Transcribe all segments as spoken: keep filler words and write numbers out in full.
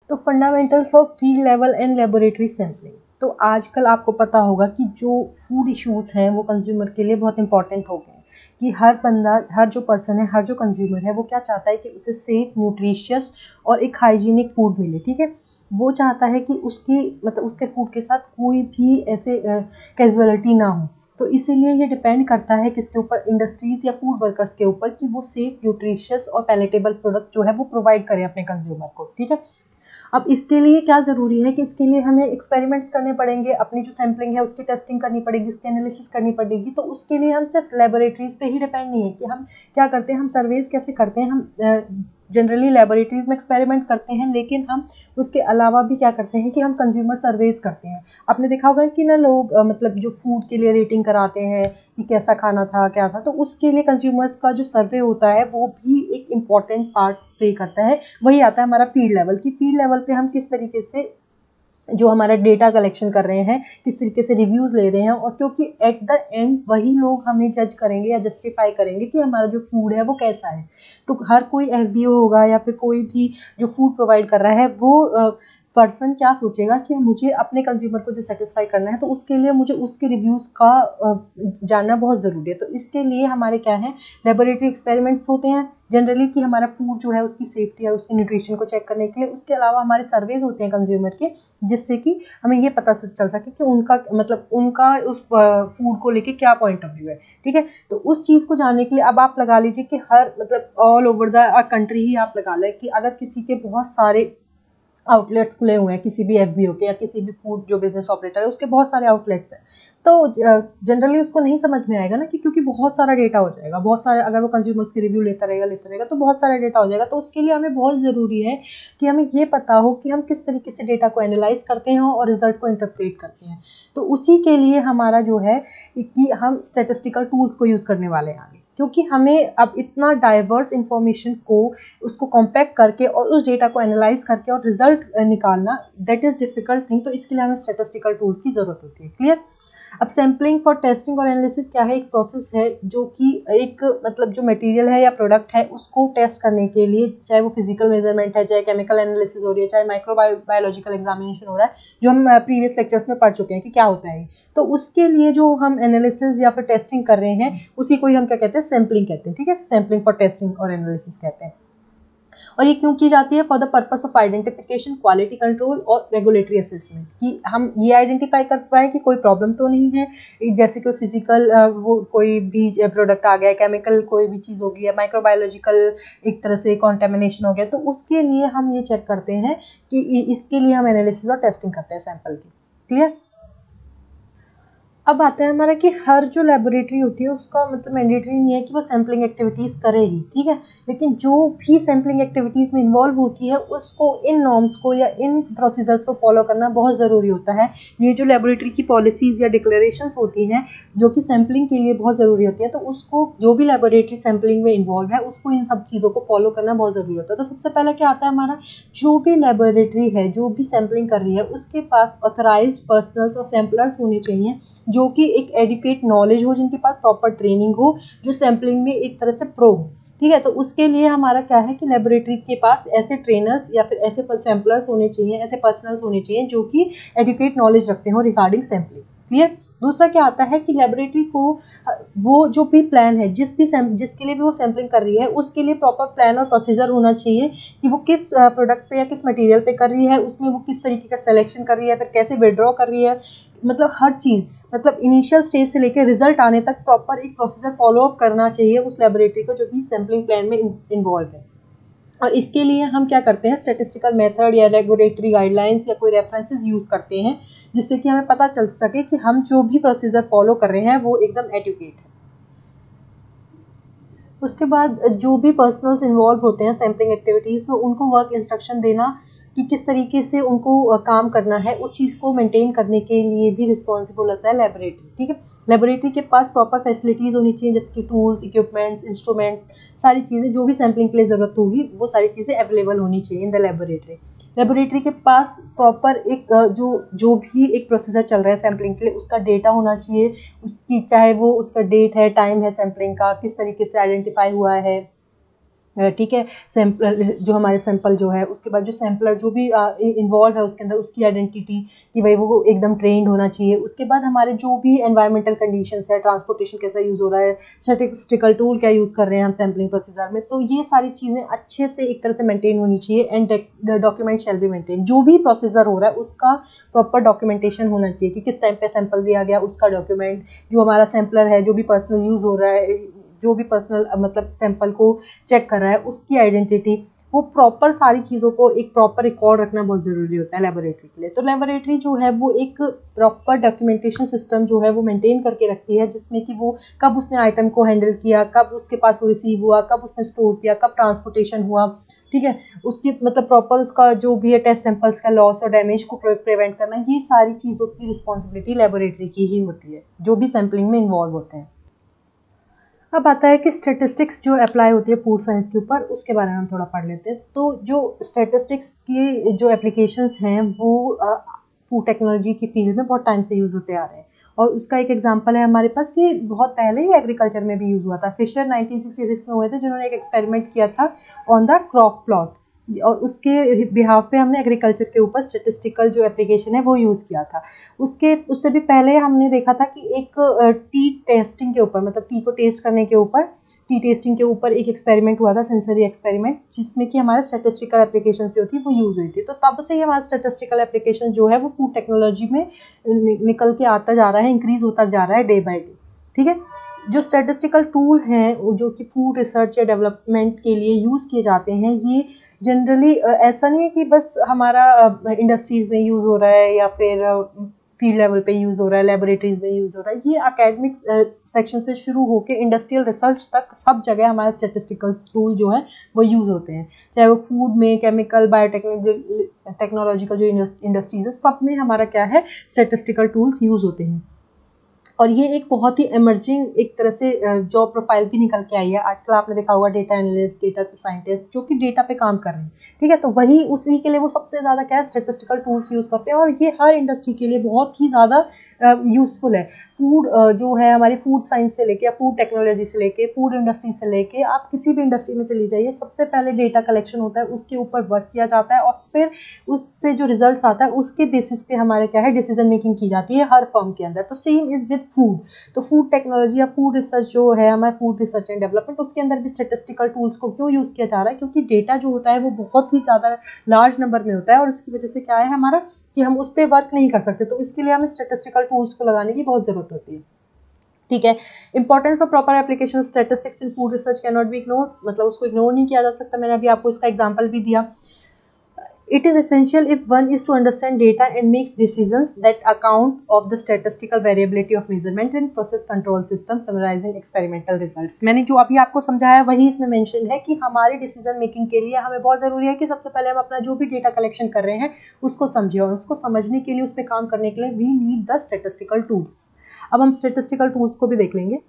तो fundamentals of field level and laboratory sampling. तो आजकल आपको पता होगा कि जो फूड इश्यूज हैं वो कंज्यूमर के लिए बहुत इंपॉर्टेंट हो गए हैं, कि हर बंदा, हर जो पर्सन है, हर जो कंज्यूमर है, वो क्या चाहता है कि उसे सेफ, न्यूट्रिशियस और एक हाइजीनिक फूड मिले। ठीक है, वो चाहता है कि उसकी मतलब उसके फूड के साथ कोई भी ऐसे कैजुअलिटी ना हो। तो इसीलिए ये डिपेंड करता है किसके ऊपर, इंडस्ट्रीज या फूड वर्कर्स के ऊपर, कि वो सेफ, न्यूट्रिशियस और पैलेटेबल प्रोडक्ट जो है वो प्रोवाइड करें अपने कंज्यूमर को। ठीक है, अब इसके लिए क्या ज़रूरी है कि इसके लिए हमें एक्सपेरिमेंट्स करने पड़ेंगे, अपनी जो सैम्पलिंग है उसकी टेस्टिंग करनी पड़ेगी, उसकी एनालिसिस करनी पड़ेगी। तो उसके लिए हम सिर्फ लेबोरेटरीज पे ही डिपेंड नहीं है कि हम क्या करते हैं, हम सर्वेज कैसे करते हैं। हम जनरली लेबोरेटरीज में एक्सपेरिमेंट करते हैं, लेकिन हम उसके अलावा भी क्या करते हैं कि हम कंज्यूमर सर्वेज करते हैं। आपने देखा होगा कि ना लोग अ, मतलब जो फूड के लिए रेटिंग कराते हैं कि कैसा खाना था, क्या था, तो उसके लिए कंज्यूमर्स का जो सर्वे होता है वो भी एक इम्पॉर्टेंट पार्ट प्ले करता है। वही आता है हमारा फील्ड लेवल, की फील्ड लेवल पे हम किस तरीके से जो हमारा डेटा कलेक्शन कर रहे हैं, किस तरीके से रिव्यूज़ ले रहे हैं। और क्योंकि एट द एंड वही लोग हमें जज करेंगे या जस्टिफाई करेंगे कि हमारा जो फूड है वो कैसा है। तो हर कोई एफ बी ओ होगा या फिर कोई भी जो फूड प्रोवाइड कर रहा है वो पर्सन क्या सोचेगा कि मुझे अपने कंज्यूमर को जो सेटिस्फाई करना है, तो उसके लिए मुझे उसके रिव्यूज़ का अ, जानना बहुत ज़रूरी है। तो इसके लिए हमारे क्या है, लेबोरेटरी एक्सपेरिमेंट्स होते हैं जनरली, कि हमारा फूड जो है उसकी सेफ्टी है, उसके न्यूट्रिशन को चेक करने के लिए। उसके अलावा हमारे सर्वेज होते हैं कंज्यूमर के, जिससे कि हमें ये पता चल सके कि उनका मतलब उनका उस फूड को लेके क्या पॉइंट ऑफ व्यू है। ठीक है, तो उस चीज़ को जानने के लिए अब आप लगा लीजिए कि हर मतलब ऑल ओवर द कंट्री ही आप लगा लें कि अगर किसी के बहुत सारे आउटलेट्स खुले हुए हैं, किसी भी एफ बी ओ के या किसी भी फूड जो बिजनेस ऑपरेटर है उसके बहुत सारे आउटलेट्स हैं, तो जनरली उसको नहीं समझ में आएगा ना, कि क्योंकि बहुत सारा डेटा हो जाएगा, बहुत सारे, अगर वो कंज्यूमर्स के रिव्यू लेता रहेगा लेता रहेगा तो बहुत सारा डेटा हो जाएगा। तो उसके लिए हमें बहुत ज़रूरी है कि हमें ये पता हो कि हम किस तरीके से डेटा को एनालाइज करते हैं और रिजल्ट को इंटरप्रेट करते हैं। तो उसी के लिए हमारा जो है कि हम स्टेटिस्टिकल टूल्स को यूज़ करने वाले हैं आगे, क्योंकि हमें अब इतना डाइवर्स इंफॉर्मेशन को उसको कॉम्पैक्ट करके और उस डेटा को एनालाइज करके और रिजल्ट निकालना, दैट इज़ डिफिकल्ट थिंग। तो इसके लिए हमें स्टैटिस्टिकल टूल की ज़रूरत होती है। क्लियर। अब सैम्पलिंग फॉर टेस्टिंग और एनालिसिस क्या है, एक प्रोसेस है जो कि एक मतलब जो मटेरियल है या प्रोडक्ट है उसको टेस्ट करने के लिए, चाहे वो फिजिकल मेजरमेंट है, चाहे केमिकल एनालिसिस हो रही है, चाहे माइक्रो बायोलॉजिकल एग्जामिनेशन हो रहा है, जो हम प्रीवियस लेक्चर्स में पढ़ चुके हैं कि क्या होता है। तो उसके लिए जो हम एनालिसिस या फिर टेस्टिंग कर रहे हैं उसी को ही हम क्या कहते हैं, सैम्पलिंग कहते हैं। ठीक है, सैम्पलिंग फॉर टेस्टिंग और एनालिसिस कहते हैं। और ये क्यों की जाती है, for the purpose of identification, quality control और रेगुलेटरी असेसमेंट, कि हम ये आइडेंटिफाई कर पाए कि कोई प्रॉब्लम तो नहीं है, जैसे कोई फिजिकल वो कोई भी प्रोडक्ट आ गया, केमिकल कोई भी चीज़ हो गई है, माइक्रोबायोलॉजिकल एक तरह से कॉन्टेमिनेशन हो गया, तो उसके लिए हम ये चेक करते हैं कि इसके लिए हम एनालिसिस और टेस्टिंग करते हैं सैंपल की। क्लियर। अब आता है हमारा कि हर जो लेबोरेटरी होती है उसका मतलब मैंडेटरी नहीं है कि वो सैम्पलिंग एक्टिविटीज़ करे ही। ठीक है, लेकिन जो भी सैम्पलिंग एक्टिविटीज़ में इन्वॉल्व होती है उसको, इन नॉर्म्स को या इन प्रोसीजर्स को फॉलो करना बहुत ज़रूरी होता है। ये जो लेबोरेटरी की पॉलिसीज़ या डिक्लेरेशंस होती हैं जो कि सैम्पलिंग के लिए बहुत ज़रूरी होती है, तो उसको जो भी लेबोरेटरी सैम्पलिंग में इन्वॉल्व है उसको इन सब चीज़ों को फॉलो करना बहुत ज़रूरी होता है। तो सबसे पहले क्या आता है हमारा, जो भी लेबोरेटरी है जो भी सैम्पलिंग कर रही है उसके पास ऑथराइज्ड पर्सनल्स और सैम्पलर्स होने चाहिए जो कि एक एडुकेट नॉलेज हो, जिनके पास प्रॉपर ट्रेनिंग हो, जो सैम्पलिंग में एक तरह से प्रो हो। ठीक है, तो उसके लिए हमारा क्या है कि लेबोरेटरी के पास ऐसे ट्रेनर्स या फिर ऐसे सैम्पलर्स होने चाहिए, ऐसे पर्सनल्स होने चाहिए जो कि एडुकेट नॉलेज रखते हो रिगार्डिंग सैम्पलिंग। क्लियर। दूसरा क्या आता है कि लेबोरेटरी को वो जो भी प्लान है, जिस भी जिसके लिए भी वो सैम्पलिंग कर रही है उसके लिए प्रॉपर प्लान और प्रोसीजर होना चाहिए कि वो किस प्रोडक्ट पे या किस मटेरियल पे कर रही है, उसमें वो किस तरीके का सिलेक्शन कर रही है, फिर कैसे विड्रॉ कर रही है, मतलब हर चीज़, मतलब इनिशियल स्टेज से लेकर रिजल्ट आने तक प्रॉपर एक प्रोसीजर फॉलो अप करना चाहिए उस लेबोरेटरी को जो भी सैम्पलिंग प्लान में इन्वॉल्व है। और इसके लिए हम क्या करते हैं, स्टैटिस्टिकल मेथड या रेगुलेटरी गाइडलाइंस या कोई रेफरेंसेस यूज़ करते हैं, जिससे कि हमें पता चल सके कि हम जो भी प्रोसीजर फॉलो कर रहे हैं वो एकदम एडुकेट है। उसके बाद जो भी पर्सनल्स इन्वॉल्व होते हैं सैम्पलिंग एक्टिविटीज़ में, उनको वर्क इंस्ट्रक्शन देना कि किस तरीके से उनको काम करना है, उस चीज़ को मेंटेन करने के लिए भी रिस्पॉन्सिबल होता है लेबोरेटरी। ठीक है, लेबोरेटरी के पास प्रॉपर फैसिलिटीज़ होनी चाहिए, जैसे कि टूल्स, इक्विपमेंट्स, इंस्ट्रूमेंट्स, सारी चीज़ें जो भी सैम्पलिंग के लिए ज़रूरत होगी वो सारी चीज़ें अवेलेबल होनी चाहिए इन द लेबोरेटरी। लेबोरेटरी के पास प्रॉपर एक जो जो भी एक प्रोसीजर चल रहा है सैम्पलिंग के लिए उसका डेटा होना चाहिए, उसकी चाहे वो उसका डेट है, टाइम है सैम्पलिंग का, किस तरीके से आइडेंटिफाई हुआ है, ठीक है, सैंपल जो हमारे सैंपल जो है, उसके बाद जो सैंपलर जो भी इन्वॉल्व है उसके अंदर, उसकी आइडेंटिटी कि भाई वो एकदम ट्रेंड होना चाहिए। उसके बाद हमारे जो भी एनवायरमेंटल कंडीशंस है, ट्रांसपोर्टेशन कैसा यूज़ हो रहा है, स्टैटिस्टिकल टूल क्या यूज़ कर रहे हैं हम सैम्पलिंग प्रोसीजर में, तो ये सारी चीज़ें अच्छे से एक तरह से मेंटेन होनी चाहिए। And document shall be maintain, जो भी प्रोसीजर हो रहा है उसका प्रॉपर डॉक्यूमेंटेशन होना चाहिए कि किस टाइम पे सैंपल दिया गया, उसका डॉक्यूमेंट, जो हमारा सैंपलर है, जो भी पर्सनल यूज़ हो रहा है, जो भी पर्सनल मतलब सैंपल को चेक कर रहा है, उसकी आइडेंटिटी, वो प्रॉपर सारी चीज़ों को एक प्रॉपर रिकॉर्ड रखना बहुत ज़रूरी होता है लेबोरेटरी के लिए। तो लेबोरेटरी जो है वो एक प्रॉपर डॉक्यूमेंटेशन सिस्टम जो है वो मेंटेन करके रखती है, जिसमें कि वो कब उसने आइटम को हैंडल किया, कब उसके पास वो रिसीव हुआ, कब उसने स्टोर किया, कब ट्रांसपोर्टेशन हुआ, ठीक है, उसकी मतलब प्रॉपर उसका जो भी है टेस्ट सैंपल्स का लॉस और डैमेज को प्रिवेंट करना, ये सारी चीज़ों की रिस्पॉन्सिबिलिटी लेबोरेटरी की ही होती है जो भी सैम्पलिंग में इन्वॉल्व होते हैं। अब आता है कि स्टैटिस्टिक्स जो अप्लाई होती है फूड साइंस के ऊपर, उसके बारे में हम थोड़ा पढ़ लेते हैं। तो जो स्टैटिस्टिक्स की जो एप्लीकेशंस हैं वो फूड टेक्नोलॉजी की फील्ड में बहुत टाइम से यूज़ होते आ रहे हैं, और उसका एक एग्जांपल है हमारे पास कि बहुत पहले ही एग्रीकल्चर में भी यूज़ हुआ था। फिशर नाइनटीन सिक्सटी सिक्स में हुए थे, जिन्होंने एक एक्सपेरिमेंट किया था ऑन द क्रॉप प्लॉट, और उसके बिहाफ पे हमने एग्रीकल्चर के ऊपर स्टैटिस्टिकल जो एप्लीकेशन है वो यूज़ किया था। उसके उससे भी पहले हमने देखा था कि एक टी टेस्टिंग के ऊपर, मतलब टी को टेस्ट करने के ऊपर, टी टेस्टिंग के ऊपर एक एक्सपेरिमेंट हुआ था, सेंसरी एक्सपेरिमेंट, जिसमें कि हमारे स्टैटिस्टिकल एप्लीकेशन जो थी वो यूज़ हुई थी। तो तब से ही हमारा स्टैटिस्टिकल एप्लीकेशन जो है वो फूड टेक्नोलॉजी में निकल के आता जा रहा है, इंक्रीज होता जा रहा है डे बाई डे, ठीक है। जो स्टैटिस्टिकल टूल हैं जो कि फूड रिसर्च या डेवलपमेंट के लिए यूज़ किए जाते हैं, ये जनरली ऐसा नहीं है कि बस हमारा इंडस्ट्रीज़ में यूज़ हो रहा है या फिर फील्ड लेवल पे यूज़ हो रहा है, लेबोरेटरीज में यूज़ हो रहा है। ये एकेडमिक सेक्शन से शुरू होकर इंडस्ट्रियल रिसर्च तक सब जगह हमारे स्टैटिस्टिकल टूल जो है वो यूज़ होते हैं, चाहे वो फूड में, केमिकल, बायोटेक्नोलॉजी टेक्नोलॉजिकल जो इंडस्ट्रीज है, सब में हमारा क्या है, स्टैटिस्टिकल टूल्स यूज़ होते हैं। और ये एक बहुत ही इमर्जिंग एक तरह से जॉब प्रोफाइल भी निकल के आई है। आजकल आपने देखा होगा डेटा एनालिस्ट, डेटा साइंटिस्ट जो कि डेटा पे काम कर रहे हैं, ठीक है। तो वही उसी के लिए वो सबसे ज़्यादा क्या है, स्टैटिस्टिकल टूल्स यूज़ करते हैं, और ये हर इंडस्ट्री के लिए बहुत ही ज़्यादा यूज़फुल है। फूड जो है हमारी फूड साइंस से लेके, फूड टेक्नोलॉजी से लेके, फूड इंडस्ट्री से लेके, आप किसी भी इंडस्ट्री में चली जाइए, सबसे पहले डेटा कलेक्शन होता है, उसके ऊपर वर्क किया जाता है, और फिर उससे जो रिजल्ट आता है उसके बेसिस पे हमारे क्या है, डिसीजन मेकिंग की जाती है हर फर्म के अंदर। तो सेम इज़ विद फूड। तो फूड टेक्नोलॉजी या फूड रिसर्च जो है हमारा, फूड रिसर्च एंड डेवलपमेंट, उसके अंदर भी स्टैटिस्टिकल टूल्स को क्यों यूज़ किया जा रहा है, क्योंकि डेटा जो होता है वो बहुत ही ज़्यादा लार्ज नंबर में होता है, और उसकी वजह से क्या है हमारा कि हम उस पर वर्क नहीं कर सकते। तो इसके लिए हमें स्टैटिस्टिकल टूल्स को लगाने की बहुत ज़रूरत होती है, ठीक है। Importance of proper application statistics in food research can not be ignored, मतलब उसको इग्नोर नहीं किया जा सकता। मैंने अभी आपको इसका एग्जांपल भी दिया। It is essential if one is to understand data and make decisions that account of the statistical variability of measurement and process control system summarizing experimental results. मैंने जो अभी आपको समझाया वही इसमें मेंशन है कि हमारे डिसीजन मेकिंग के लिए हमें बहुत ज़रूरी है कि सबसे पहले हम अपना जो भी डेटा कलेक्शन कर रहे हैं उसको समझें, और उसको समझने के लिए, उस पर काम करने के लिए we need the statistical tools. अब हम स्टैटिस्टिकल टूल्स को भी देख लेंगे।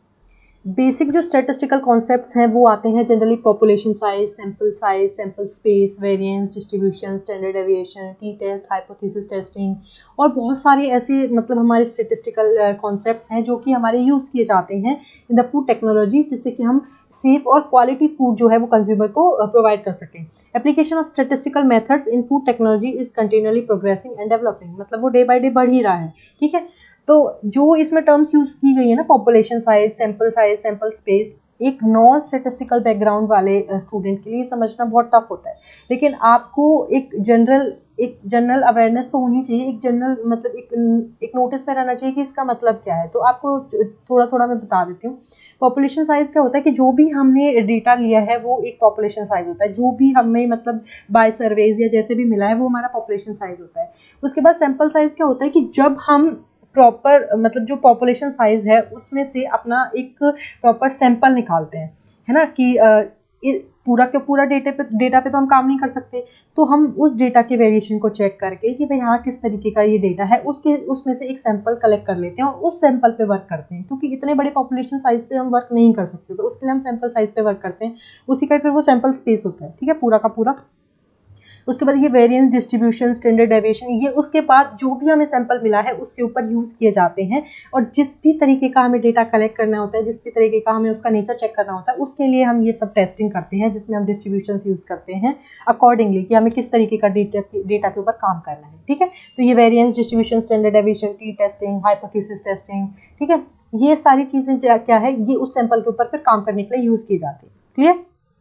बेसिक जो स्टैटिस्टिकल कॉन्सेप्ट्स हैं वो आते हैं generally population size, sample size, sample space, variance, distribution, standard deviation, t test, hypothesis testing, और बहुत सारे ऐसे मतलब हमारे स्टैटिस्टिकल कॉन्सेप्ट्स हैं जो कि हमारे यूज़ किए जाते हैं इन द फूड टेक्नोलॉजी, जिससे कि हम सेफ और क्वालिटी फूड जो है वो कंज्यूमर को प्रोवाइड कर सकें। Application of statistical methods in food technology is continuously progressing and developing, मतलब वो डे बाई डे बढ़ ही रहा है, ठीक है। तो जो इसमें टर्म्स यूज की गई है ना, population size, sample size, sample space, एक नॉन स्टैटिस्टिकल बैकग्राउंड वाले स्टूडेंट के लिए समझना बहुत टफ होता है, लेकिन आपको एक जनरल एक जनरल अवेयरनेस तो होनी चाहिए, एक जनरल मतलब एक एक नोटिस में रहना चाहिए कि इसका मतलब क्या है। तो आपको थोड़ा थोड़ा मैं बता देती हूँ। पॉपुलेशन साइज क्या होता है कि जो भी हमने डेटा लिया है वो एक पॉपुलेशन साइज होता है, जो भी हमें मतलब बाय सर्वेज या जैसे भी मिला है वो हमारा पॉपुलेशन साइज होता है। उसके बाद सैंपल साइज क्या होता है कि जब हम प्रॉपर मतलब जो पॉपुलेशन साइज है उसमें से अपना एक प्रॉपर सैंपल निकालते हैं, है ना, कि आ, पूरा के पूरा डेटा पे डेटा पे तो हम काम नहीं कर सकते, तो हम उस डेटा के वेरिएशन को चेक करके कि भाई हाँ किस तरीके का ये डेटा है, उसके उसमें से एक सैंपल कलेक्ट कर लेते हैं और उस सैंपल पे वर्क करते हैं, क्योंकि इतने बड़े पॉपुलेशन साइज पे हम वर्क नहीं कर सकते, तो उसके लिए हम सैंपल साइज पे वर्क करते हैं। उसी का फिर वो सैंपल स्पेस होता है, ठीक है, पूरा का पूरा। उसके बाद ये वेरिएंस, डिस्ट्रीब्यूशन, स्टैंडर्ड डेविएशन, ये उसके बाद जो भी हमें सैंपल मिला है उसके ऊपर यूज़ किए जाते हैं। और जिस भी तरीके का हमें डेटा कलेक्ट करना होता है, जिस भी तरीके का हमें उसका नेचर चेक करना होता है, उसके लिए हम ये सब टेस्टिंग करते हैं, जिसमें हम डिस्ट्रीब्यूशन यूज़ करते हैं अकॉर्डिंगली कि हमें किस तरीके का डेटा डेटा के ऊपर काम करना है। ठीक है, तो ये variance, distribution, standard deviation, T testing, hypothesis testing, ठीक है, ये सारी चीज़ें क्या है, ये उस सैंपल के ऊपर फिर काम करने के लिए यूज़ की जाती है। क्लियर?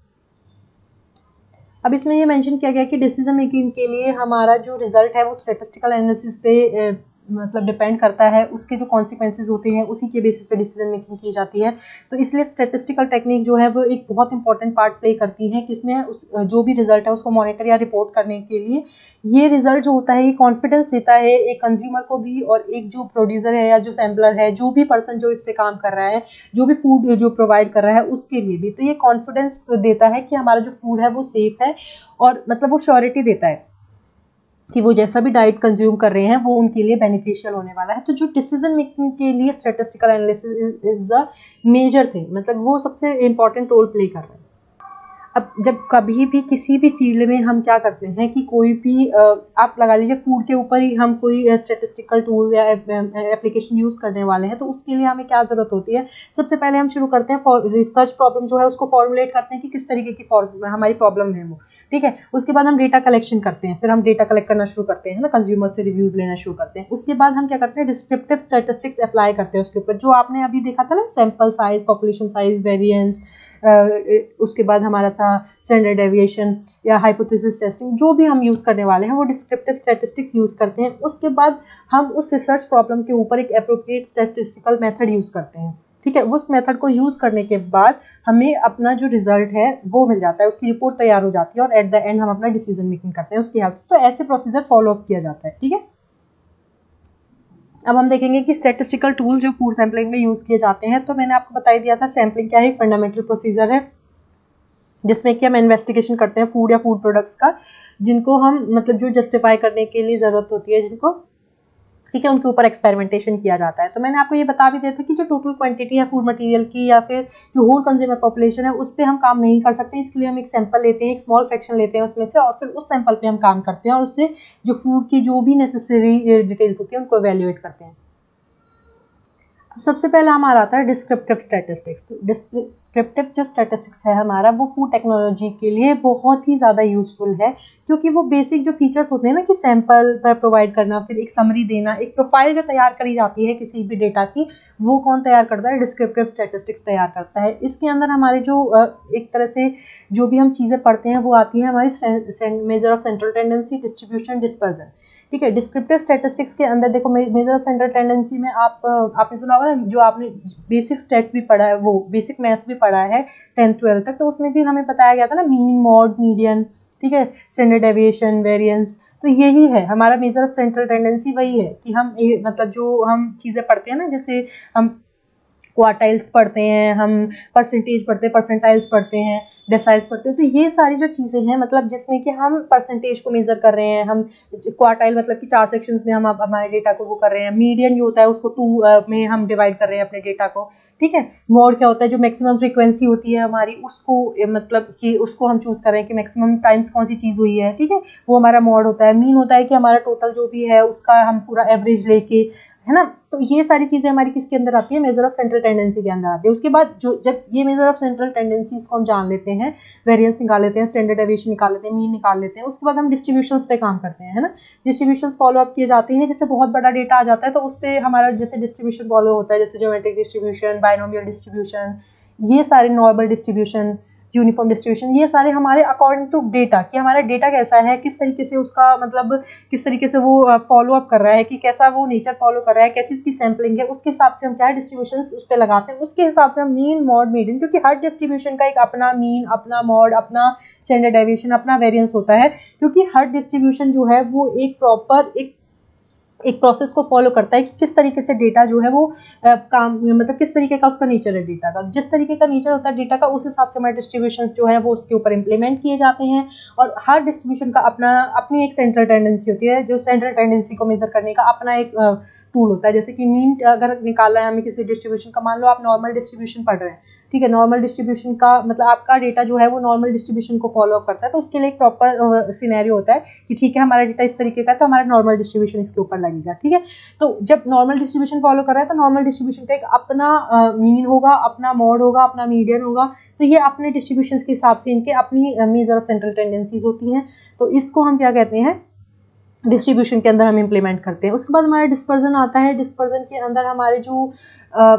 अब इसमें ये मेंशन किया गया कि डिसीजन मेकिंग के लिए हमारा जो रिजल्ट है वो स्टैटिस्टिकल एनालिसिस पे मतलब डिपेंड करता है, उसके जो कॉन्सिक्वेंसेज होते हैं उसी के बेसिस पे डिसीजन मेकिंग की जाती है। तो इसलिए स्टैटिस्टिकल टेक्निक जो है वो एक बहुत इंपॉर्टेंट पार्ट प्ले करती है, किसमें उस जो भी रिजल्ट है उसको मॉनिटर या रिपोर्ट करने के लिए। ये रिजल्ट जो होता है ये कॉन्फिडेंस देता है एक कंज्यूमर को भी, और एक जो प्रोड्यूसर है या जो सैम्पलर है, जो भी पर्सन जो इस पे काम कर रहा है, जो भी फूड जो प्रोवाइड कर रहा है उसके लिए भी। तो ये कॉन्फिडेंस देता है कि हमारा जो फूड है वो सेफ है, और मतलब वो श्योरिटी देता है कि वो जैसा भी डाइट कंज्यूम कर रहे हैं वो उनके लिए बेनिफिशियल होने वाला है। तो जो डिसीजन मेकिंग के लिए statistical analysis is the major thing, मतलब वो सबसे इंपॉर्टेंट रोल प्ले कर रहा है। अब जब कभी भी किसी भी फील्ड में हम क्या करते हैं कि कोई भी आप लगा लीजिए फूड के ऊपर ही हम कोई स्टैटिस्टिकल टूल या एप्लीकेशन यूज़ करने वाले हैं, तो उसके लिए हमें क्या ज़रूरत होती है, सबसे पहले हम शुरू करते हैं रिसर्च प्रॉब्लम जो है उसको फॉर्मुलेट करते हैं कि किस तरीके की हमारी प्रॉब्लम है वो। ठीक है, उसके बाद हम डेटा कलेक्शन करते हैं, फिर हम डेटा कलेक्ट करना शुरू करते हैं ना, कंज्यूमर से रिव्यूज़ लेना शुरू करते हैं। उसके बाद हम क्या करते हैं, डिस्क्रिप्टिव स्टैटिस्टिक्स अप्लाई करते हैं उसके ऊपर, जो आपने अभी देखा था ना, sample size, population size, variance, उसके बाद हमारा था स्टैंडर्ड डेविएशन या हाइपोथेसिस टेस्टिंग, जो भी हम यूज़ करने वाले हैं वो डिस्क्रिप्टिव स्टैटिस्टिक्स यूज़ करते हैं। उसके बाद हम उस रिसर्च प्रॉब्लम के ऊपर एक एप्रोप्रिएट स्टैटिस्टिकल मेथड यूज़ करते हैं। ठीक है, उस मेथड को यूज़ करने के बाद हमें अपना जो रिजल्ट है वो मिल जाता है, उसकी रिपोर्ट तैयार हो जाती है, और एट द एंड हम अपना डिसीजन मेकिंग करते हैं उसके हेल्प से। तो ऐसे प्रोसीजर फॉलो अप किया जाता है। ठीक है, अब हम देखेंगे कि स्टैटिस्टिकल टूल जो फूड सैम्पलिंग में यूज़ किए जाते हैं। तो मैंने आपको बता दिया था सैम्पलिंग क्या है, फंडामेंटल प्रोसीजर है जिसमें कि हम इन्वेस्टिगेशन करते हैं फूड या फूड प्रोडक्ट्स का, जिनको हम मतलब जो जस्टिफाई करने के लिए ज़रूरत होती है जिनको, ठीक है, उनके ऊपर एक्सपेरिमेंटेशन किया जाता है। तो मैंने आपको ये बता भी दिया था कि जो टोटल क्वांटिटी है फूड मटेरियल की या फिर जो होल कंज्यूमर पॉपुलेशन है उस पर हम काम नहीं कर सकते, इसलिए हम एक सैंपल लेते हैं, एक स्मॉल फ्रैक्शन लेते हैं उसमें से, और फिर उस सैंपल पे हम काम करते हैं और उससे जो फूड की जो भी नेसेसरी डिटेल्स होती है उनको एवेल्युएट करते हैं। सबसे पहला हमारा आता है डिस्क्रिप्टिव स्टैटिस्टिक्स। तो डिस्क्रिप्टिव जो स्टैटिस्टिक्स है हमारा वो फूड टेक्नोलॉजी के लिए बहुत ही ज़्यादा यूजफुल है, क्योंकि वो बेसिक जो फीचर्स होते हैं ना कि सैंपल पर प्रोवाइड करना, फिर एक समरी देना, एक प्रोफाइल जो तैयार करी जाती है किसी भी डेटा की, वो कौन तैयार करता है, डिस्क्रिप्टिव स्टैटिस्टिक्स तैयार करता है। इसके अंदर हमारे जो एक तरह से जो भी हम चीज़ें पढ़ते हैं वो आती है हमारी major of central tendency, distribution, dispersion. ठीक है, डिस्क्रिप्टिव स्टैटिस्टिक्स के अंदर देखो मेजर ऑफ सेंट्रल टेंडेंसी में आप आपने सुना होगा ना, जो आपने बेसिक स्टैट्स भी पढ़ा है, वो बेसिक मैथ्स भी पढ़ा है टेंथ ट्वेल्थ तक, तो उसमें भी हमें बताया गया था ना मीन, मॉड, मीडियन, ठीक है, स्टैंडर्ड डेविएशन, वेरिएंस। तो यही है हमारा मेजर ऑफ सेंट्रल टेंडेंसी, वही है कि हम ए, मतलब जो हम चीज़ें पढ़ते हैं ना, जैसे हम क्वार्टाइल्स पढ़ते हैं, हम परसेंटेज पढ़ते हैं, परसेंटाइल्स पढ़ते हैं, डेसाइल्स पढ़ते हैं, तो ये सारी जो चीज़ें हैं मतलब जिसमें कि हम परसेंटेज को मेजर कर रहे हैं, हम क्वार्टाइल मतलब कि चार सेक्शंस में हम हमारे डेटा को वो कर रहे हैं, मीडियन जो होता है उसको टू में हम डिवाइड कर रहे हैं अपने डेटा को। ठीक है, मॉड क्या होता है, जो मैक्सिमम फ्रीक्वेंसी होती है हमारी उसको मतलब कि उसको हम चूज़ कर रहे हैं कि मैक्सिमम टाइम्स कौन सी चीज़ हुई है। ठीक है, वो हमारा मॉड होता है। मीन होता है कि हमारा टोटल जो भी है उसका हम पूरा एवरेज लेके, है ना। तो ये सारी चीज़ें हमारी किसके अंदर आती है, मेजर ऑफ सेंट्रल टेंडेंसी के अंदर आती है। उसके बाद जो जब ये मेजर ऑफ सेंट्रल टेंडेंसीज को हम जान लेते हैं, वेरिएंस निकाल लेते हैं, स्टैंडर्ड डेविएशन निकाल लेते हैं, मीन निकाल लेते हैं, उसके बाद हम डिस्ट्रीब्यूशंस पे काम करते हैं, है ना। डिस्ट्रीब्यूशंस फॉलो अप किए जाते हैं, जैसे बहुत बड़ा डेटा आ जाता है तो उस पर हमारा जैसे डिस्ट्रीब्यूशन फॉलो होता है, जैसे ज्योमेट्रिक डिस्ट्रीब्यूशन, बाइनोमियल डिस्ट्रीब्यूशन, ये सारे नॉर्मल डिस्ट्रीब्यूशन, यूनिफॉर्म डिस्ट्रीब्यूशन, ये सारे हमारे अकॉर्डिंग टू डेटा कि हमारा डेटा कैसा है, किस तरीके से उसका मतलब किस तरीके से वो फॉलो अप कर रहा है, कि कैसा वो नेचर फॉलो कर रहा है, कैसी उसकी सैम्पलिंग है, उसके हिसाब से हम क्या है डिस्ट्रीब्यूशन उस पर लगाते हैं। उसके हिसाब से हम मीन, मॉड, मीडियन, क्योंकि हर डिस्ट्रीब्यूशन का एक अपना मीन, अपना मॉड, अपना स्टैंडर्ड डेविएशन, अपना वेरिएंस होता है, क्योंकि हर डिस्ट्रीब्यूशन जो है वो एक प्रॉपर एक एक प्रोसेस को फॉलो करता है कि किस तरीके से डेटा जो है वो आ, काम मतलब किस तरीके का उसका नेचर है डेटा का, जिस तरीके का नेचर होता है डेटा का उस हिसाब से हमारे डिस्ट्रीब्यूशन जो है वो उसके ऊपर इंप्लीमेंट किए जाते हैं। और हर डिस्ट्रीब्यूशन का अपना अपनी एक सेंट्रल टेंडेंसी होती है, जो सेंट्रल टेंडेंसी को मेजर करने का अपना एक टूल होता है। जैसे कि मीन अगर निकालना है हमें किसी डिस्ट्रीब्यूशन का, मान लो आप नॉर्मल डिस्ट्रीब्यूशन पढ़ रहे हैं, ठीक है, नॉर्मल डिस्ट्रीब्यूशन का मतलब आपका डेटा जो है वो नॉर्मल डिस्ट्रीब्यूशन को फॉलो करता है, तो उसके लिए एक प्रॉपर सिनेरियो होता है कि ठीक है हमारा डेटा इस तरीके का है तो हमारा नॉर्मल डिस्ट्रीब्यूशन इसके ऊपर लगेगा, ठीक है। तो जब नॉर्मल डिस्ट्रीब्यूशन फॉलो कर रहा है तो नॉर्मल डिस्ट्रीब्यूशन का एक अपना मीन होगा, अपना मोड होगा, अपना मीडियन होगा, तो ये अपने डिस्ट्रीब्यूशन के हिसाब से इनके अपनी मेजर ऑफ सेंट्रल टेंडेंसीज होती हैं। तो इसको हम क्या कहते हैं, डिस्ट्रीब्यूशन के अंदर हम इम्प्लीमेंट करते हैं। उसके बाद हमारा डिस्पर्जन आता है। डिस्पर्जन के अंदर हमारे जो आ,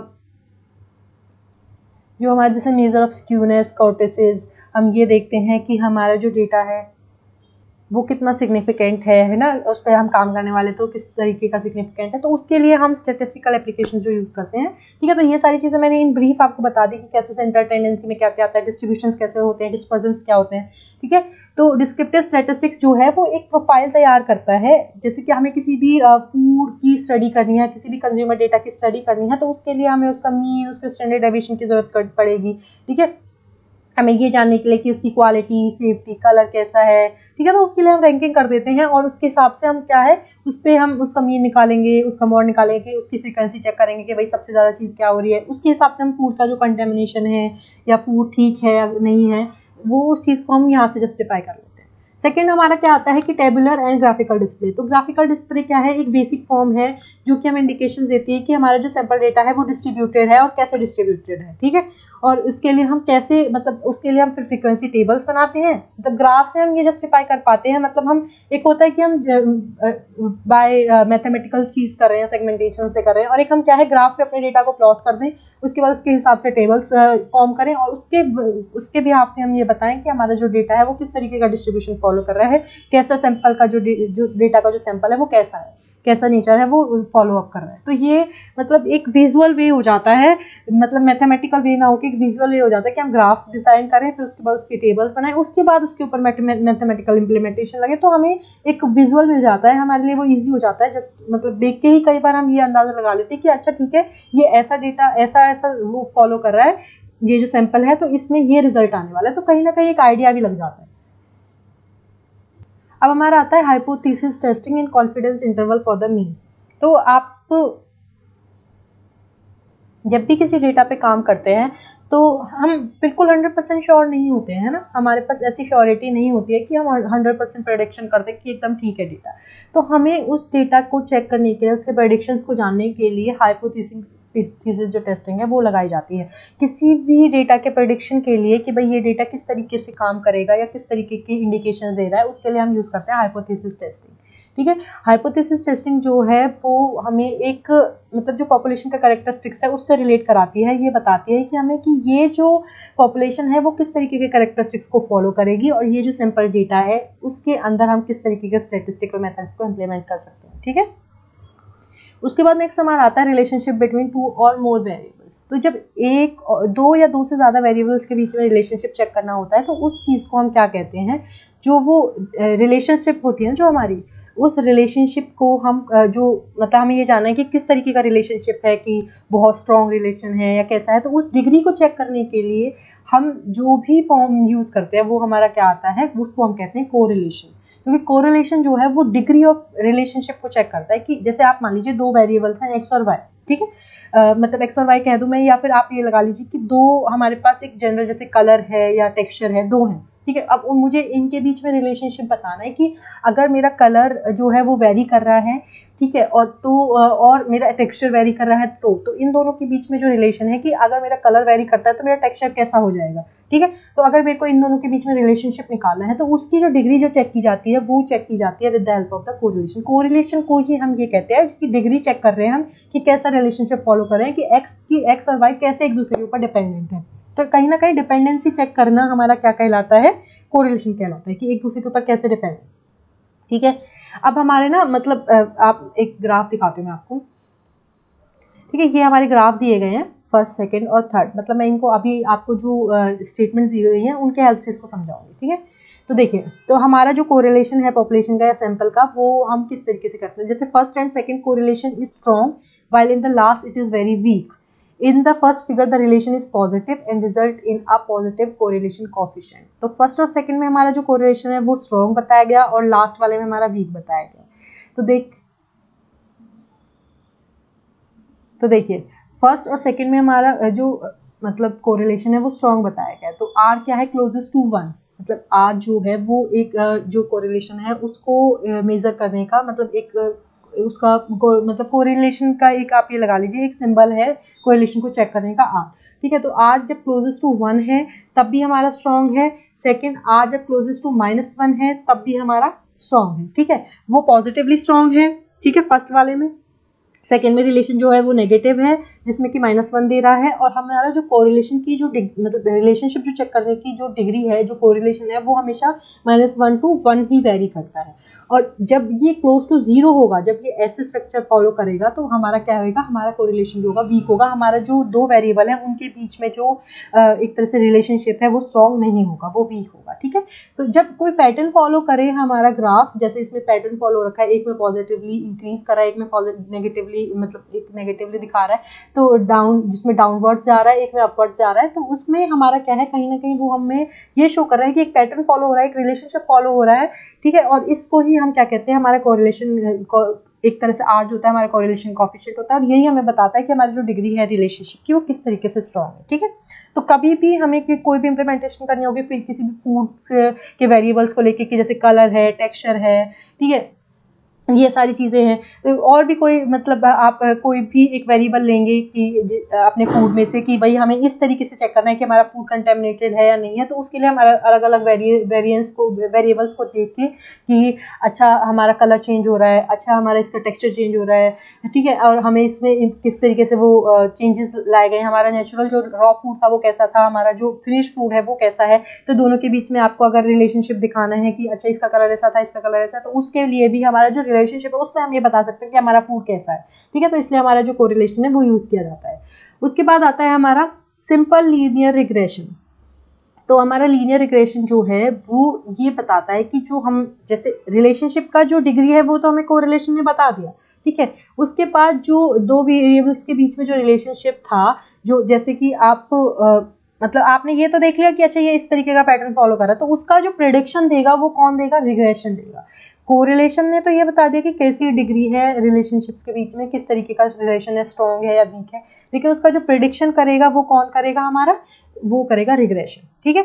जो हमारे जैसे मेजर ऑफ स्क्यूनेस, कॉर्टिसेस, हम ये देखते हैं कि हमारा जो डेटा है वो कितना सिग्निफिकेंट है है ना, उस पर हम काम करने वाले तो किस तरीके का सिग्निफिकेंट है, तो उसके लिए हम स्टैटिस्टिकल एप्लीकेशन जो यूज़ करते हैं, ठीक है। तो ये सारी चीज़ें मैंने इन ब्रीफ आपको बता दी कि कैसे सेंट्रल टेंडेंसी में क्या क्या आता है, डिस्ट्रीब्यूशन कैसे होते हैं, डिस्पर्जन्स क्या होते हैं, ठीक है। तो डिस्क्रिप्टिव स्टैटिस्टिक्स जो है वो एक प्रोफाइल तैयार करता है। जैसे कि हमें किसी भी फूड की स्टडी करनी है, किसी भी कंज्यूमर डेटा की स्टडी करनी है, तो उसके लिए हमें उसका मीन, उसके स्टैंडर्ड डेविएशन की जरूरत पड़ेगी, ठीक है। हमें ये जानने के लिए कि उसकी क्वालिटी, सेफ्टी, कलर कैसा है, ठीक है। तो उसके लिए हम रैंकिंग कर देते हैं और उसके हिसाब से हम क्या है उस पर हम उसका मीन निकालेंगे, उसका मोड निकालेंगे, उसकी फ्रीक्वेंसी चेक करेंगे कि भाई सबसे ज़्यादा चीज़ क्या हो रही है। उसके हिसाब से हम फूड का जो कंटेमिनेशन है या फूड ठीक है या नहीं है, वो उस चीज़ को हम यहाँ से जस्टिफाई कर लेते हैं। सेकेंड हमारा क्या आता है कि टेबुलर एंड ग्राफिकल डिस्प्ले। तो ग्राफिकल डिस्प्ले क्या है, एक बेसिक फॉर्म है जो कि हमें इंडिकेशन देती है कि हमारा जो सैंपल डेटा है वो डिस्ट्रीब्यूटेड है और कैसे डिस्ट्रीब्यूटेड है, ठीक है। और इसके लिए हम कैसे मतलब उसके लिए हम फिर फ्रीक्वेंसी टेबल्स बनाते हैं, मतलब ग्राफ से हम ये जस्टिफाई कर पाते हैं। मतलब हम एक होता है कि हम बाय मैथमेटिकल चीज़ कर रहे हैं, सेगमेंटेशन से कर रहे हैं, और एक हम क्या है ग्राफ पे अपने डेटा को प्लॉट कर दें, उसके बाद उसके हिसाब से टेबल्स फॉर्म करें और उसके उसके भी आप हम ये बताएं कि हमारा जो डेटा है वो किस तरीके का डिस्ट्रीब्यूशन फॉलो कर रहा है, कैसा सैंपल का जो जो डेटा का जो सैंपल है वो कैसा है, कैसा नेचर है, वो फॉलो अप कर रहा है। तो ये मतलब एक विजुअल वे हो जाता है, मतलब मैथमेटिकल वे ना होकर एक विजुअल वे हो जाता है कि हम ग्राफ डिजाइन करें, फिर उसके बाद उसकी टेबल्स बनाएं, उसके बाद उसके ऊपर मैथमेटिकल इंप्लीमेंटेशन लगे, तो हमें एक विजुअल मिल जाता है, हमारे लिए वो ईजी हो जाता है। जस्ट मतलब देख के ही कई बार हम ये अंदाजा लगा लेते हैं कि अच्छा ठीक है ये ऐसा डेटा ऐसा ऐसा वो फॉलो कर रहा है, ये जो सैंपल है तो इसमें ये रिजल्ट आने वाला है, तो कहीं ना कहीं एक आइडिया भी लग जाता है। अब हमारा आता है hypothesis testing in confidence interval for the mean. तो आप जब भी किसी डेटा पे काम करते हैं तो हम बिल्कुल हंड्रेड परसेंट श्योर नहीं होते हैं ना, हमारे पास ऐसी श्योरिटी नहीं होती है कि हम हंड्रेड परसेंट प्रेडिक्शन कर दें कि एकदम ठीक है डेटा। तो हमें उस डेटा को चेक करने के लिए, उसके प्रेडिक्शंस को जानने के लिए हाइपोथेसिस थीसिस जो टेस्टिंग है वो लगाई जाती है किसी भी डेटा के प्रेडिक्शन के लिए कि भाई ये डेटा किस तरीके से काम करेगा या किस तरीके की इंडिकेशन दे रहा है, उसके लिए हम यूज़ करते हैं हाइपोथेसिस टेस्टिंग, ठीक है। हाइपोथेसिस टेस्टिंग जो है वो हमें एक मतलब जो पॉपुलेशन का कैरेक्टरिस्टिक्स है उससे रिलेट कराती है, ये बताती है कि हमें कि ये जो पॉपुलेशन है वो किस तरीके के कैरेक्टरिस्टिक्स को फॉलो करेगी और ये जो सैंपल डेटा है उसके अंदर हम किस तरीके के स्टैटिस्टिकल मेथड्स को इम्प्लीमेंट कर सकते हैं, ठीक है। उसके बाद नेक्स्ट हमारा आता है रिलेशनशिप बिटवीन टू और मोर वेरिएबल्स। तो जब एक दो या दो से ज़्यादा वेरिएबल्स के बीच में रिलेशनशिप चेक करना होता है तो उस चीज़ को हम क्या कहते हैं, जो वो रिलेशनशिप होती है ना जो हमारी, उस रिलेशनशिप को हम जो मतलब हमें ये जानना है कि किस तरीके का रिलेशनशिप है, कि बहुत स्ट्रॉन्ग रिलेशन है या कैसा है, तो उस डिग्री को चेक करने के लिए हम जो भी फॉर्म यूज़ करते हैं वो हमारा क्या आता है, उसको हम कहते हैं कोरिलेशन। क्योंकि कोरिलेशन जो है वो डिग्री ऑफ रिलेशनशिप को चेक करता है कि जैसे आप मान लीजिए दो वेरिएबल्स हैं एक्स और वाई, ठीक है, uh, मतलब एक्स और वाई कह दूं मैं, या फिर आप ये लगा लीजिए कि दो हमारे पास एक जनरल जैसे कलर है या टेक्सचर है, दो हैं, ठीक है। अब मुझे इनके बीच में रिलेशनशिप बताना है कि अगर मेरा कलर जो है वो वेरी कर रहा है, ठीक है, और तो और मेरा टेक्सचर वेरी कर रहा है, तो तो इन दोनों के बीच में जो रिलेशन है कि अगर मेरा कलर वेरी करता है तो मेरा टेक्सचर कैसा हो जाएगा, ठीक है। तो अगर मेरे को इन दोनों के बीच में रिलेशनशिप निकालना है तो उसकी जो डिग्री जो चेक की जाती है वो चेक की जाती है with the help of the correlation. Correlation को ही हम ये कहते हैं कि डिग्री चेक कर रहे हैं हम कि कैसा रिलेशनशिप फॉलो कर रहे हैं, कि एक्स की एक्स और वाई कैसे एक दूसरे के ऊपर डिपेंडेंट है। तो कहीं ना कहीं डिपेंडेंसी चेक करना हमारा क्या कहलाता है, कोरिलेशन कहलाता है, कि एक दूसरे के ऊपर कैसे डिपेंड, ठीक है। अब हमारे ना मतलब आप एक ग्राफ दिखाती हूँ मैं आपको, ठीक है। ये हमारे ग्राफ दिए गए हैं फर्स्ट, सेकंड और थर्ड, मतलब मैं इनको अभी आपको जो स्टेटमेंट दी गई है उनके हेल्प से इसको समझाऊंगी, ठीक है। तो देखिए, तो हमारा जो कोरिलेशन है पॉपुलेशन का या सैंपल का, वो हम किस तरीके से करते हैं। जैसे first and second correlation is strong while in the last it is very weak. In the first figure the relation is positive and result in a positive correlation coefficient. तो फर्स्ट और सेकंड में हमारा जो correlation है वो strong बताया गया और लास्ट वाले में हमारा वीक बताया गया। तो देख तो देखिए, फर्स्ट और सेकंड में हमारा जो मतलब कोरिलेशन है वो स्ट्रॉन्ग बताया गया है। तो आर क्या है, क्लोजेस्ट टू वन, मतलब आर जो है वो एक जो कोरिलेशन है उसको मेजर करने का, मतलब एक उसका को, मतलब कोरिलेशन का एक आप ये लगा लीजिए एक सिंबल है कोरिलेशन को चेक करने का, आर। ठीक है, तो आर जब क्लोजेस्ट टू वन है तब भी हमारा स्ट्रॉन्ग है। सेकंड, आर जब क्लोजेस्ट टू माइनस वन है तब भी हमारा स्ट्रॉन्ग है। ठीक है, वो पॉजिटिवली स्ट्रॉन्ग है। ठीक है, फर्स्ट वाले में। सेकेंड में रिलेशन जो है वो नेगेटिव है जिसमें कि माइनस वन दे रहा है। और हमारा जो कोरिलेशन की जो मतलब रिलेशनशिप जो चेक करने की जो डिग्री है, जो कोरिलेशन है, वो हमेशा माइनस वन टू वन ही वेरी करता है। और जब ये क्लोज टू जीरो होगा, जब ये ऐसे स्ट्रक्चर फॉलो करेगा, तो हमारा क्या होगा, हमारा कोरिलेशन जो होगा वीक होगा। हमारा जो दो वेरिएबल है उनके बीच में जो एक तरह से रिलेशनशिप है वो स्ट्रॉन्ग नहीं होगा, वो वीक होगा। ठीक है, तो जब कोई पैटर्न फॉलो करे हमारा ग्राफ, जैसे इसमें पैटर्न फॉलो रखा है, एक में पॉजिटिवली इंक्रीज करा है, एक में नेगेटिवली मतलब एक नेगेटिवली दिखा रहा है, तो डाउन जिसमें डाउनवर्ड जा रहा है, एक में अपवर्ड जा रहा है, तो उसमें हमारा क्या है, कहीं ना कहीं वो हमें ये शो कर रहा है कि एक पैटर्न फॉलो हो रहा है, एक रिलेशनशिप फॉलो हो रहा है। ठीक है, और इसको ही हम क्या कहते हैं, हमारा कोरिलेशन, एक तरह से आर जो होता है हमारा कोरिलेशन कोएफिशिएंट होता है, और यही हमें बताता है कि हमारी जो डिग्री है रिलेशनशिप की वो किस तरीके से स्ट्रॉन्ग है। ठीक है, तो कभी भी हमें कि कोई भी इंप्लीमेंटेशन करनी होगी फिर किसी भी फूड के वेरिएबल्स को लेके, कि जैसे कलर है, टेक्सचर है, ठीक है, ये सारी चीज़ें हैं। और भी कोई मतलब आप कोई भी एक वेरिएबल लेंगे कि अपने फूड में से, कि भाई हमें इस तरीके से चेक करना है कि हमारा फूड कंटेमिनेटेड है या नहीं है, तो उसके लिए हम अलग अलग वेरिएंस को वेरिएबल्स को देख के कि अच्छा हमारा कलर चेंज हो रहा है, अच्छा हमारा इसका टेक्सचर चेंज हो रहा है। ठीक है, और हमें इसमें किस तरीके से वो चेंजेस लाए गए, हमारा नेचुरल जो रॉ फूड था वो कैसा था, हमारा जो फिनिश फूड है वो कैसा है। तो दोनों के बीच में आपको अगर रिलेशनशिप दिखाना है कि अच्छा इसका कलर ऐसा था, इसका कलर ऐसा, तो उसके लिए भी हमारा जो रिलेशनशिप है उससे हम ये बता सकते हैं कि हमारा फूड कैसा है। ठीक है, तो इसलिए हमारा जो कोरिलेशन है वो यूज किया जाता है। उसके बाद आता है हमारा सिंपल लीनियर रिग्रेशन। तो हमारा लीनियर रिग्रेशन जो है वो ये बताता है कि जो हम जैसे रिलेशनशिप का जो डिग्री है वो तो हमें कोरिलेशन ने बता दिया। ठीक है, उसके बाद जो दो वेरिएबल्स के बीच में जो रिलेशनशिप था, जो जैसे कि आप आ, मतलब आपने ये तो देख लिया कि अच्छा ये इस तरीके का पैटर्न फॉलो कर रहा है, तो उसका जो प्रेडिक्शन देगा वो कौन देगा, रिग्रेशन देगा। कोरिलेशन ने तो ये बता दिया कि कैसी डिग्री है रिलेशनशिप्स के बीच में, किस तरीके का रिलेशन है, स्ट्रॉन्ग है या वीक है, लेकिन उसका जो प्रेडिक्शन करेगा वो कौन करेगा, हमारा वो करेगा रिग्रेशन। ठीक है,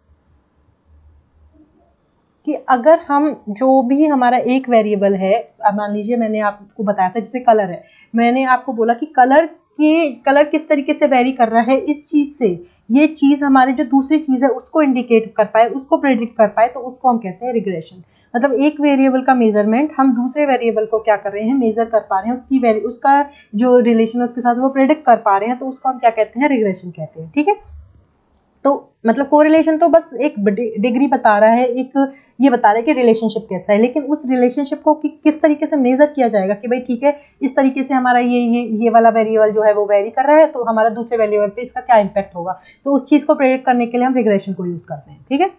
कि अगर हम जो भी हमारा एक वेरिएबल है, मान लीजिए मैंने आपको बताया था जैसे कलर है, मैंने आपको बोला कि कलर कि कलर किस तरीके से वेरी कर रहा है इस चीज से, ये चीज हमारी जो दूसरी चीज है उसको इंडिकेट कर पाए, उसको प्रेडिक्ट कर पाए, तो उसको हम कहते हैं रिग्रेशन। मतलब एक वेरिएबल का मेजरमेंट हम दूसरे वेरिएबल को क्या कर रहे हैं, मेजर कर पा रहे हैं, उसकी उसका जो रिलेशन है उसके साथ वो प्रेडिक्ट कर पा रहे हैं, तो उसको हम क्या कहते हैं, रिग्रेशन कहते हैं। ठीक है, तो मतलब कोरिलेशन तो बस एक डिग्री बता रहा है, एक ये बता रहा है कि रिलेशनशिप कैसा है, लेकिन उस रिलेशनशिप को कि, किस तरीके से मेजर किया जाएगा कि भाई ठीक है इस तरीके से हमारा ये ये ये वाला वेरिएबल जो है वो वेरी कर रहा है, तो हमारा दूसरे वेरिएबल पे इसका क्या इम्पैक्ट होगा, तो उस चीज को प्रेडिक्ट करने के लिए हम रिग्रेशन को यूज करते हैं। ठीक है,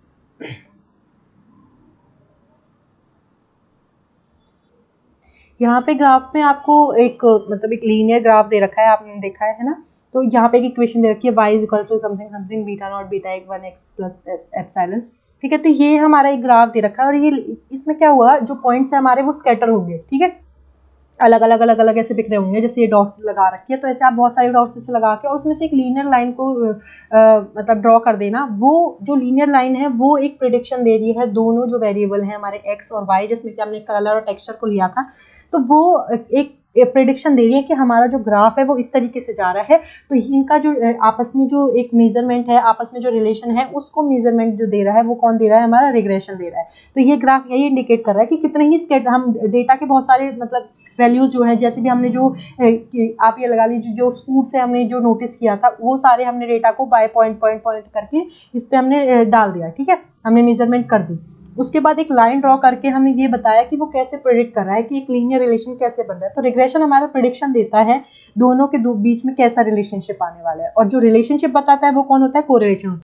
यहाँ पे ग्राफ में आपको एक मतलब एक लीनियर ग्राफ दे रखा है, आपने देखा है ना। तो यहाँ पे एक इक्वेशन दे रखी है, y is equal to something something beta not beta एक वन एक्स प्लस एप्सिलॉन। ठीक है, तो ये हमारा एक ग्राफ दे रखा है, और ये इसमें क्या हुआ, जो पॉइंट्स है हमारे वो स्कैटर होंगे। ठीक है, अलग अलग अलग अलग ऐसे बिखरे होंगे, जैसे ये डॉट्स लगा रखी है, तो ऐसे आप बहुत सारे डॉट्स से लगा के और उसमें से एक लीनियर लाइन को आ, मतलब ड्रॉ कर देना। वो जो लीनियर लाइन है वो एक प्रेडिक्शन दे रही है दोनों जो वेरिएबल हैं हमारे एक्स और वाई, जिसमें कि हमने कलर और टेक्सचर को लिया था, तो वो एक प्रेडिक्शन दे रही है कि हमारा जो ग्राफ है वो इस तरीके से जा रहा है। तो इनका जो आपस में जो एक मेजरमेंट है, आपस में जो रिलेशन है, उसको मेजरमेंट जो दे रहा है वो कौन दे रहा है, हमारा रिग्रेशन दे रहा है। तो ये ग्राफ यही इंडिकेट कर रहा है कि कितने ही स्केट हम डेटा के बहुत सारे मतलब वैल्यूज जो है, जैसे भी हमने जो आप ये लगा लीजिए जो फूड से हमने जो नोटिस किया था वो सारे हमने डेटा को बाय पॉइंट पॉइंट पॉइंट करके इस पे हमने डाल दिया। ठीक है, हमने मेजरमेंट कर दी। उसके बाद एक लाइन ड्रॉ करके हमने ये बताया कि वो कैसे प्रेडिक्ट कर रहा है कि एक लीनियर रिलेशन कैसे बन रहा है। तो रिग्रेशन हमारा प्रेडिक्शन देता है दोनों के बीच में कैसा रिलेशनशिप आने वाला है, और जो रिलेशनशिप बताता है वो कौन होता है, कोरिलेशन।